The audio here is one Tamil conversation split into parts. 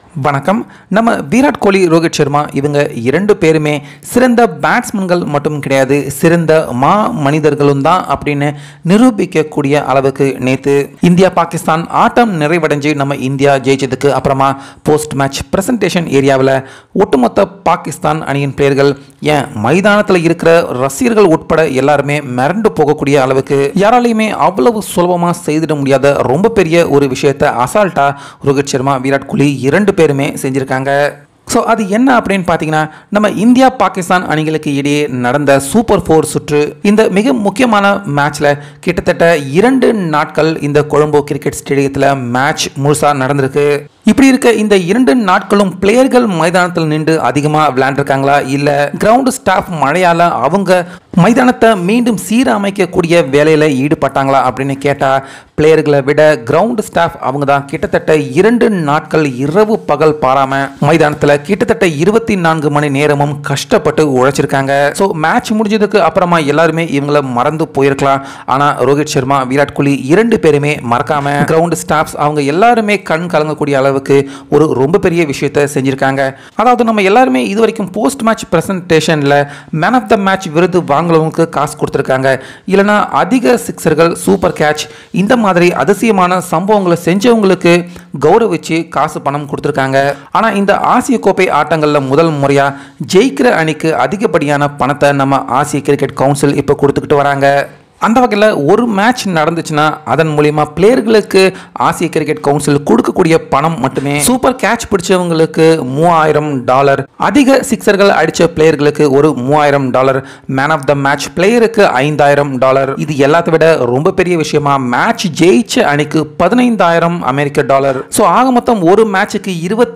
வணக்கம். நம்ம விராட் கோலி, ரோஹித் சர்மா இவங்க இரண்டு பேருமே சிறந்த பேட்ஸ்மேன்கள் மட்டும் கிடையாது, சிறந்த மனிதர்களும் தான் அப்படின்னு நிரூபிக்கக்கூடிய அளவுக்கு நேற்று இந்தியா பாகிஸ்தான் ஆட்டம் நிறைவடைஞ்சு நம்ம இந்தியா ஜெயிச்சதுக்கு அப்புறமா போஸ்ட் மேட்ச் பிரசன்டேஷன் ஏரியாவில் ஒட்டுமொத்த பாகிஸ்தான் அணியின் பிளேயர்கள் ஏன் மைதானத்தில் இருக்கிற ரசிகர்கள் உட்பட எல்லாருமே மிரண்டு போகக்கூடிய அளவுக்கு யாராலையுமே அவ்வளவு சுலபமாக செய்திட முடியாத ரொம்ப பெரிய ஒரு விஷயத்தை அசால்ட்டா ரோஹித் சர்மா, விராட் கோலி இரண்டு பேருமே செஞ்சிருக்காங்க. ஸோ அது என்ன அப்படின்னு பார்த்தீங்கன்னா, நம்ம இந்தியா பாகிஸ்தான் அணிகளுக்கு இடையே நடந்த சூப்பர் 4 சுற்று இந்த மிக முக்கியமான மேட்ச்ல கிட்டத்தட்ட 2 நாட்கள் இந்த கொழும்பு கிரிக்கெட் ஸ்டேடியத்தில் மேட்ச் முழுசாக நடந்திருக்கு. இப்படி இருக்க இந்த 2 நாட்களும் பிளேயர்கள் மைதானத்தில் நின்று அதிகமாக விளையாண்டுருக்காங்களா, இல்லை கிரவுண்ட் ஸ்டாஃப் மழையால் அவங்க மைதானத்தை மீண்டும் சீரமைக்கக்கூடிய வேலையில் ஈடுபட்டாங்களா அப்படின்னு கேட்டால், பிளேயர்களை விட கிரவுண்ட் ஸ்டாஃப் அவங்க தான் கிட்டத்தட்ட 2 நாட்கள் இரவு பகல் பாராமல் மைதானத்தில் கிட்டத்தட்ட 24 மணி நேரமும் கஷ்டப்பட்டு உழைச்சிருக்காங்க. ஸோ மேட்ச் முடிஞ்சதுக்கு அப்புறமா எல்லாருமே இவங்களை மறந்து போயிருக்கலாம். ஆனால் ரோஹித் சர்மா, விராட் கோலி இரண்டு பேருமே மறக்காம கிரவுண்ட் ஸ்டாஃப்ஸ் அவங்க எல்லாருமே கண் கலங்கக்கூடிய அளவுக்கு ஒரு ரொம்ப பெரிய விஷயத்தை செஞ்சிருக்காங்க. அதாவது நம்ம எல்லாருமே இது வரைக்கும் போஸ்ட் மேட்ச் பிரசன்டேஷன்ல மேன் ஆஃப் த மேட்ச் விருது வாங்குறவங்களுக்கு காசு கொடுத்துருக்காங்க, இல்லைனா அதிக சிக்ஸர்கள், சூப்பர் கேட்ச் இந்த மாதிரி அதிசயமான சம்பவங்களை செஞ்சவங்களுக்கு கௌரவிச்சு காசு பணம் கொடுத்துருக்காங்க. ஆனால் இந்த ஆசிய கோப்பை ஆட்டங்களில் முதல் முறையா ஜெயிக்கிற அணிக்கு அதிகப்படியான பணத்தை நம்ம ஆசிய கிரிக்கெட் கவுன்சில் இப்போ கொடுத்துக்கிட்டு வராங்க. அந்த வகையில் ஒரு மேட்ச் நடந்துச்சுன்னா அதன் மூலிமா பிளேயர்களுக்கு ஆசிய கிரிக்கெட் கவுன்சில் கொடுக்கக்கூடிய பணம் மட்டுமே சூப்பர் கேட்ச் பிடிச்சவங்களுக்கு $3000, அதிக சிக்ஸர்கள் அடித்த பிளேயர்களுக்கு ஒரு $3000, மேன் ஆஃப் த மேட்ச் பிளேயருக்கு $5000. இது எல்லாத்தை விட ரொம்ப பெரிய விஷயமா மேட்ச் ஜெயிச்ச அணிக்கு $15000. ஸோ ஆக மொத்தம் ஒரு மேட்சுக்கு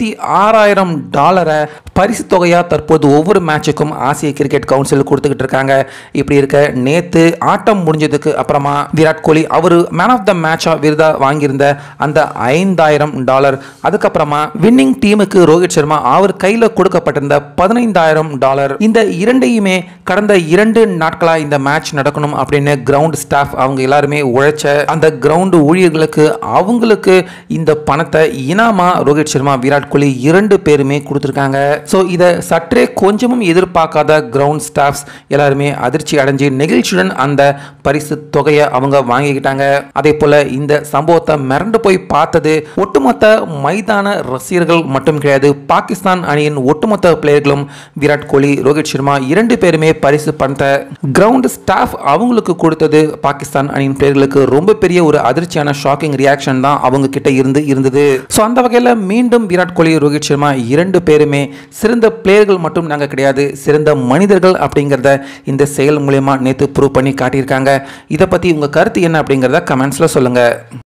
$26000 பரிசு தொகையா தற்போது ஒவ்வொரு மேட்சுக்கும் ஆசிய கிரிக்கெட் கவுன்சில் கொடுத்துக்கிட்டு இருக்காங்க. இப்படி இருக்க நேத்து ஆட்டம் முடிஞ்சதுக்கு அப்புறமா விராட் கோலி அவரு மேன் ஆஃப் த மேட்சா விருதா வாங்கியிருந்த அந்த $5000, அதுக்கப்புறமா வின்னிங் டீமுக்கு ரோஹித் சர்மா அவர் கையில கொடுக்கப்பட்டிருந்த $15000, இந்த இரண்டையுமே கடந்த 2 நாட்களா இந்த மேட்ச் நடக்கணும் அப்படின்னு கிரவுண்ட் ஸ்டாஃப் அவங்க எல்லாருமே உழைச்ச அந்த கிரவுண்ட் ஊழியர்களுக்கு அவங்களுக்கு இந்த பணத்தை இனாமா ரோஹித் சர்மா, விராட் கோலி இரண்டு பேருமே கொடுத்துருக்காங்க. ஸோ இதை சற்றே கொஞ்சமும் எதிர்பார்க்காத கிரவுண்ட் ஸ்டாஃப்ஸ் எல்லாருமே அதிர்ச்சி அடைஞ்சு நெகிழ்ச்சியுடன் அந்த பரிசு தொகையை அவங்க வாங்கிக்கிட்டாங்க. அதே போல இந்த சம்பவத்தை மிரண்டு போய் பார்த்தது ஒட்டுமொத்த மைதான ரசிகர்கள் மட்டும் கிடையாது, பாகிஸ்தான் அணியின் ஒட்டுமொத்த பிளேயர்களும் விராட் கோலி, ரோஹித் சர்மா இரண்டு பேருமே பரிசு பணத்தை கிரவுண்ட் ஸ்டாஃப் அவங்களுக்கு கொடுத்தது பாகிஸ்தான் அணியின் பிளேயர்களுக்கு ரொம்ப பெரிய ஒரு அதிர்ச்சியான ஷாக்கிங் ரியாக்ஷன் தான் அவங்க கிட்ட இருந்தது. ஸோ அந்த வகையில் மீண்டும் விராட் கோலி, ரோஹித் சர்மா இரண்டு பேருமே சிறந்த பிளேயர்கள் மட்டும் நாங்கள் கிடையாது, சிறந்த மனிதர்கள் அப்படிங்கிறத இந்த செயல் மூலமா நேற்று ப்ரூவ் பண்ணி காட்டியிருக்காங்க. இதை பற்றி உங்கள் கருத்து என்ன அப்படிங்கிறத கமெண்ட்ஸில் சொல்லுங்கள்.